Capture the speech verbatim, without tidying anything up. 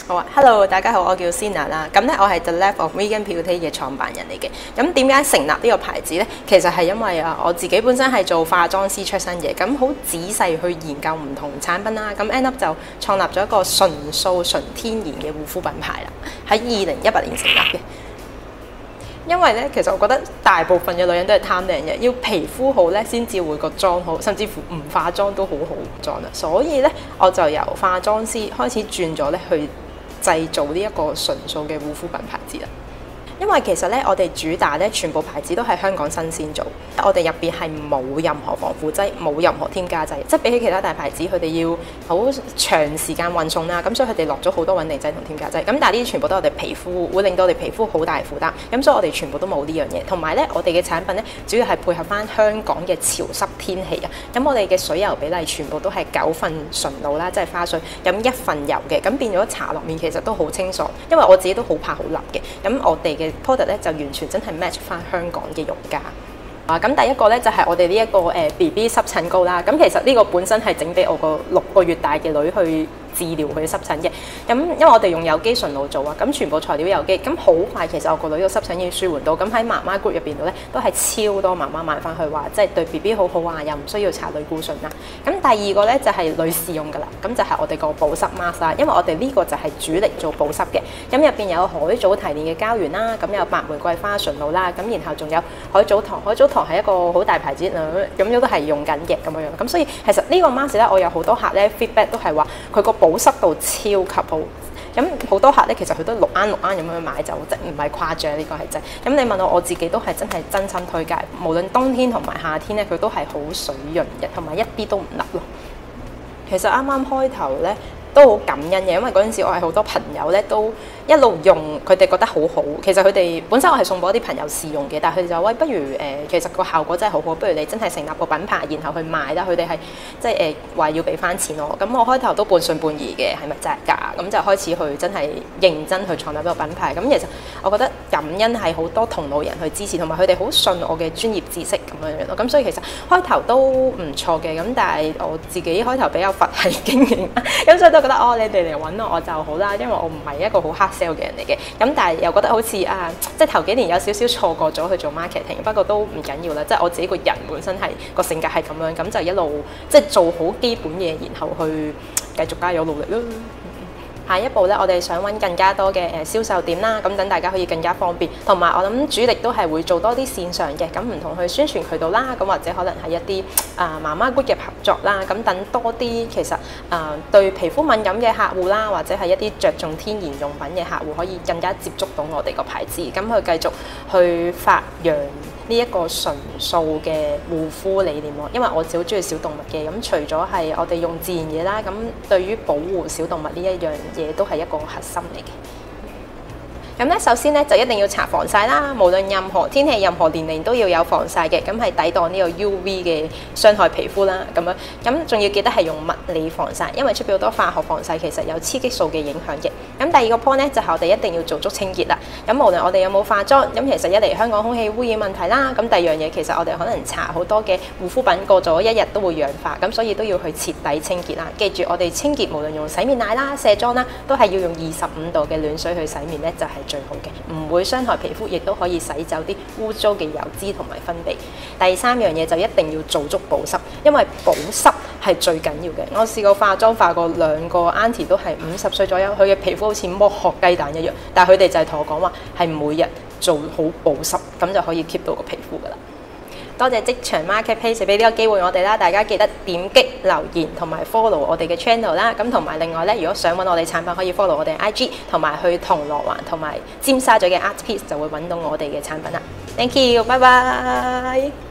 好啊 ，Hello， 大家好，我叫 Sina 啦。咁咧，我係 The Lab of Vegan Beauty 嘅創辦人嚟嘅。咁點解成立呢個牌子咧？其實係因為啊，我自己本身係做化妝師出身嘅，咁好仔細去研究唔同產品啦。咁 end up 就創立咗一個純素、純天然嘅護膚品牌啦。喺二零一八年成立嘅。因為咧，其實我覺得大部分嘅女人都係貪靚嘅，要皮膚好咧，先至會個妝好，甚至乎唔化妝都好好妝啦。所以咧，我就由化妝師開始轉咗咧去製造呢一個純素嘅護膚品牌子啦。因為其實咧，我哋主打咧，全部牌子都係香港新鮮做，我哋入邊係冇任何防腐劑，冇任何添加劑，即係比起其他大牌子，佢哋要好長時間運送啦，咁所以佢哋落咗好多穩定劑同添加劑。咁但係呢啲全部都係我哋皮膚會令到我哋皮膚好大負擔，咁所以我哋全部都冇呢樣嘢。同埋咧，我哋嘅產品咧，主要係配合翻香港嘅潮濕天氣啊。咁我哋嘅水油比例全部都係九份純露啦，即係花水，咁一份油嘅，咁變咗搽落面其實都好清爽。因為我自己都好怕好辣嘅，咁我哋嘅product 咧就完全真係 match 翻香港嘅用家啊！咁第一個咧就係、是、我哋呢一個誒 B B 濕疹膏啦。咁其實呢個本身係整俾我個六個月大嘅女去治療佢濕疹嘅。咁因為我哋用有機純露做啊，咁全部材料有機，咁好快其實我個女個濕疹已經舒緩到。咁喺媽媽 group 入邊度咧，都係超多媽媽買翻去話，即係對 B B 好好啊，又唔需要搽類固醇啦。咁第二個咧就係、是、女士用噶啦，咁就係我哋個保濕 mask 啦。因為我哋呢個就係主力做保濕嘅，咁入邊有海藻提煉嘅膠原啦，咁有白玫瑰花純露啦，咁然後仲有海藻糖，海藻糖係一個好大牌子啦，咁樣都係用緊嘅咁樣樣。咁所以其實呢個 mask 咧，我有好多客咧 feedback 都係話佢個保濕度超級好。咁好多客咧，其實佢都六啱六啱咁樣買就即唔係誇張，呢個係真。咁你問我，我自己都係真係真心推介，無論冬天同埋夏天咧，佢都係好水潤嘅，同埋一啲都唔甩咯。其實啱啱開頭咧都好感恩嘅，因為嗰陣時我係好多朋友咧都一路用，佢哋覺得好好。其實佢哋本身我係送俾啲朋友試用嘅，但係佢哋就喂，不如誒、呃，其實個效果真係好好，不如你真係成立個品牌，然後去賣啦。佢哋係即係誒話要俾翻錢我。咁我開頭都半信半疑嘅，係咪真係㗎？咁就開始去真係認真去創立一個品牌。咁其實我覺得感恩係好多同路人去支持，同埋佢哋好信我嘅專業知識咁樣樣咯。咁所以其實開頭都唔錯嘅。咁但係我自己開頭比較佛系經營，咁所以都覺得哦，你哋嚟揾我我就好啦，因為我唔係一個好 hard sell 嘅人嚟嘅。咁但係又覺得好似啊，即係頭幾年有少少錯過咗去做 marketing， 不過都唔緊要啦。即係我自己個人本身係個性格係咁樣，咁就一路即係做好基本嘢，然後去繼續加油努力咯。下一步咧，我哋想揾更加多嘅誒銷售點啦，咁等大家可以更加方便。同埋我諗主力都係會做多啲線上嘅，咁唔同去宣傳渠道啦，咁或者可能係一啲啊、呃、媽媽 group 嘅合作啦，咁等多啲其實啊、呃、對皮膚敏感嘅客戶啦，或者係一啲着重天然用品嘅客戶，可以更加接觸到我哋個牌子，咁去繼續去發揚呢一個純素嘅護膚理念喎。因為我自己好中意小動物嘅，咁除咗係我哋用自然嘢啦，咁對於保護小動物呢一樣嘢都係一個核心嚟嘅。咁咧，首先咧就一定要搽防曬啦，無論任何天氣、任何年齡都要有防曬嘅，咁係抵擋呢個 U V 嘅傷害皮膚啦。咁樣，咁仲要記得係用物理防曬，因為出邊好多化學防曬其實有雌激素嘅影響嘅。咁第二個 point 咧就係、是、我哋一定要做足清潔啦。咁無論我哋有冇化妝，咁其實一嚟香港空氣污染問題啦，咁第二樣嘢其實我哋可能搽好多嘅護膚品過咗一日都會氧化，咁所以都要去徹底清潔啦。記住我哋清潔無論用洗面奶啦、卸妝啦，都係要用二十五度嘅暖水去洗面咧，就係、是最好嘅，唔會傷害皮膚，亦都可以洗走啲污糟嘅油脂同埋分泌。第三樣嘢就一定要做足保濕，因為保濕係最緊要嘅。我試過化妝化過兩個 auntie 都係五十歲左右，佢嘅皮膚好似剝殼雞蛋一樣，但係佢哋就係同我講話係每日做好保濕，咁就可以 keep 到個皮膚噶啦。多謝職場 Marketplace 俾呢個機會我哋啦，大家記得點擊留言同埋 follow 我哋嘅 channel 啦。咁同埋另外咧，如果想揾我哋產品，可以 follow 我哋 I G， 同埋去銅鑼灣同埋尖沙咀嘅 Art Piece 就會揾到我哋嘅產品啦。Thank you，拜拜。